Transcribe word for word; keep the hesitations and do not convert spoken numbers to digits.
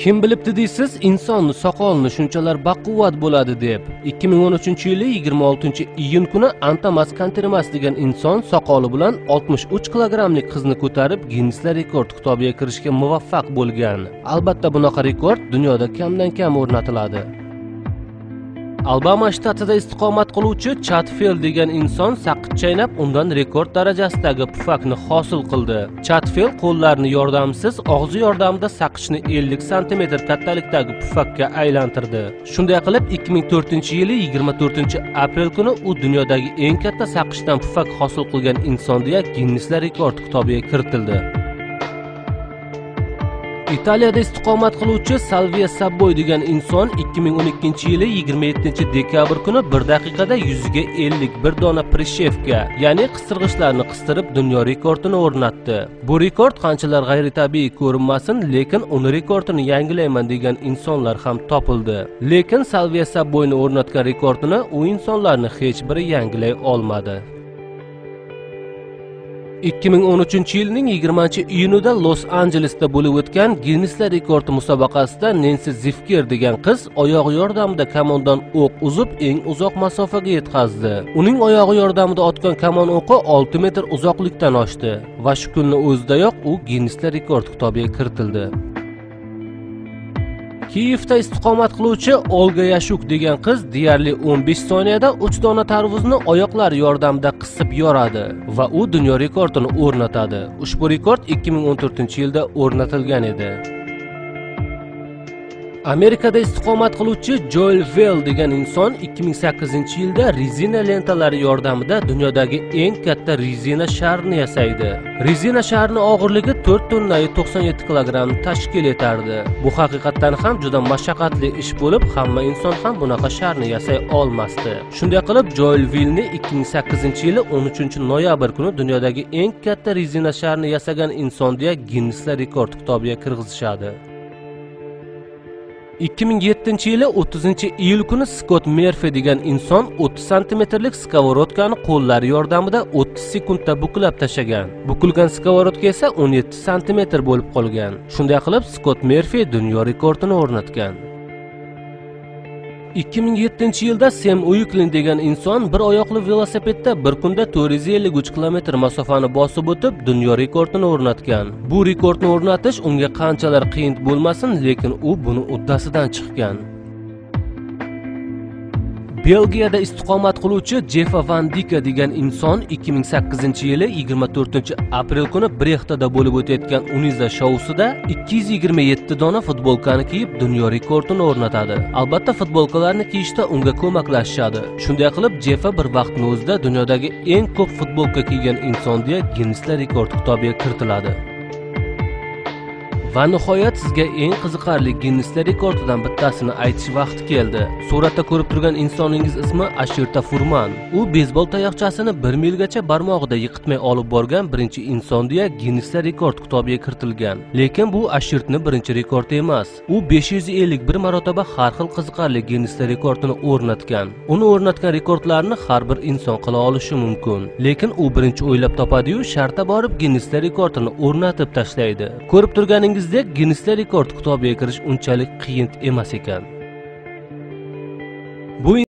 Kim bilibdi deysiz, insonni soqolni shunchalar baquvvat bo'ladi deb. ikki ming o'n uchinchi yili yigirma oltinchi iyun kuni Antamas Kantermas degan inson soqoli bilan oltmish uch kilogrammlik qizni ko'tarib Ginneslar rekord kitobiga kirishga muvaffaq bo'lgan. Albatta bunaqa rekord dunyoda kamdan kam o'rnatiladi. Alabama shtatida istiqomat qiluvchi Chatfield degan inson saqich chaynab undan rekord darajasidagi pufakni hosil qildi. Chatfield qo'llarini yordamsiz og'zi yordamida saqichni ellik santimetr kattalikdagi pufakka aylantirdi. Shunday qilib ikki ming to'rtinchi yili yigirma to'rtinchi aprel kuni u dunyodagi eng katta saqichdan pufak hosil qilgan inson deya Ginneslar rekord kitobiga kiritildi. Italiyada istiqomat qiluvchi Salvia Sabboy degan inson ikki ming o'n ikkinchi yili yigirma yettinchi dekabr kuni bir daqiqada yuziga ellik bir dona prishevka, ya'ni qistirg'ichlarni qistirib dunyo rekordini o'rnatdi. Bu rekord qanchalar g'ayritabiiy ko'rinmasin, lekin uni rekordini yangilayman degan insonlar ham topildi. Lekin Salvia Sabboyni o'rnatgan rekordini u insonlarni hech biri yangilay olmadi. ikki ming o'n uchinchi yilning yigirmanchi iyunida Los Anjelesda bo'lib o'tgan Ginneslar rekordi musobaqasida Nancy Zifker degan qiz oyog'i yordamida kamondan o'q uzib eng uzoq masofaga yetkazdi. Uning oyog'i yordamida otgan kamon o'qi olti metr uzoqlikdan oshdi va shu kunning o'zidayoq u Ginneslar rekord kitobiga kiritildi. Kiyevda istiqomat qiluvchi Olga Yashuk degan qiz deyarli o'n besh soniyada uch dona tarvuzni oyoqlari yordamida qisib yoradi va u dunyo rekordini o'rnatadi. Ushbu rekord ikki ming o'n to'rtinchi yilda o'rnatilgan edi. Amerikada istiqomat qiluvchi Joel Vell degan inson ikki ming sakkizinchi yilda rezina lentalari yordamida dunyodagi eng katta rezina sharini yasaydi. Rezina sharini og'irligi to'rt tonna to'qson yetti kilogramm tashkil etardi. Bu haqiqatdan ham juda mashaqqatli ish bo'lib, hamma inson ham bunaqa sharni yasay olmasdi. Shunday qilib, Joel Vellni ikki ming sakkizinchi yili o'n uchinchi noyabr kuni dunyodagi eng katta rezina sharini yasagan inson deya Ginneslar rekord kitobiga kirgizishadi. ikki ming yettinchi yili o'ttizinchi iyul kuni Scott Murphy degan inson o'ttiz santimetrlik skоворodkani qo'llari yordamida o'ttiz sekundda buklab tashagan. Bukilgan skоворodka esa o'n yetti santimetr bo'lib qolgan. Shunday qilib Scott Murphy dunyo rekordini o'rnatgan. ikki ming yettinchi yilda Sam Uyuklin degan inson bir oyoqli velosipedda bir kunda to'rt yuz ellik uch kilometr masofani bosib o'tib dunyo rekordini o'rnatgan. Bu rekordni o'rnatish unga qanchalar qiyin bo'lmasin, lekin u buni uddasidan chiqqan. Belgiyada istiqomat qiluvchi Jeffa Van Dika degan inson ikki ming sakkizinchi yili yigirma to'rtinchi aprel kuni Brechtda bo'lib o'tayotgan Uniza shousida ikki yuz yigirma yetti dona futbolkani kiyib dunyo rekordini o'rnatadi. Albatta futbolkalarni kiyishda unga ko'maklashishadi. Shunday qilib Jeffa bir vaqtning o'zida dunyodagi eng ko'p futbolka kiygan inson deya Ginneslar rekord kitobiga kiritiladi. Va nihoyat sizga eng qiziqarli Ginneslar rekordidan bittasini aytish vaqti keldi. Suratda ko'rib turgan insoningiz ismi Ashirta Furman. U beyzbol tayoqchasini bir milgacha barmog'ida yiqitmay olib borgan birinchi inson deya Ginneslar rekord kitobiga kiritilgan. Lekin bu Ashirtning birinchi rekordi emas. U besh yuz ellik bir marotaba har xil qiziqarli Ginneslar rekordini o'rnatgan. Uni o'rnatgan rekordlarni har bir inson qila olishi mumkin. Lekin u birinchi o'ylab topadi-yu, sharta borib Ginneslar rekordini o'rnatib tashlaydi. Ko'rib turganingiz Ginneslar rekord kitobiga kirish unchalik qiyin emas ekan. Bu